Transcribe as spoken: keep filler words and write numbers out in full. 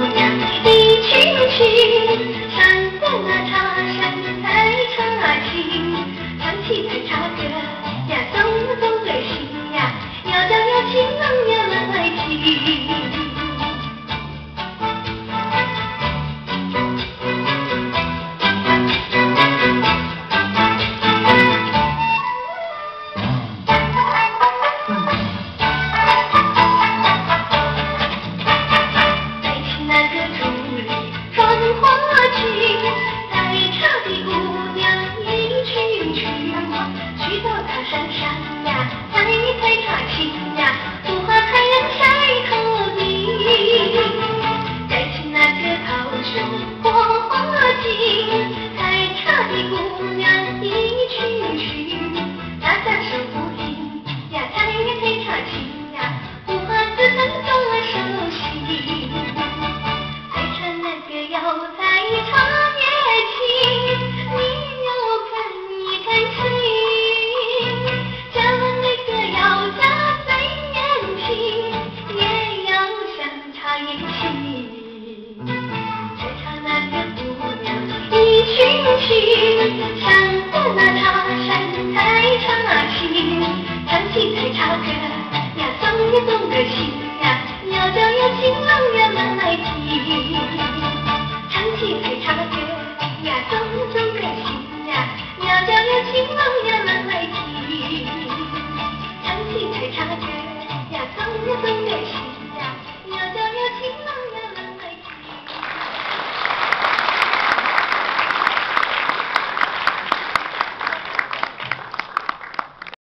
娘一群群，山歌那茶山在唱情，唱起来茶歌呀，送送儿媳呀，要叫要情郎要来情。山歌那茶山在唱情，唱起彩茶歌呀，送呀送个喜呀，要叫呀情郎呀们来听。唱起彩茶歌呀，送呀送个喜呀，要叫呀情郎呀们来听。唱起彩茶歌呀，送呀送。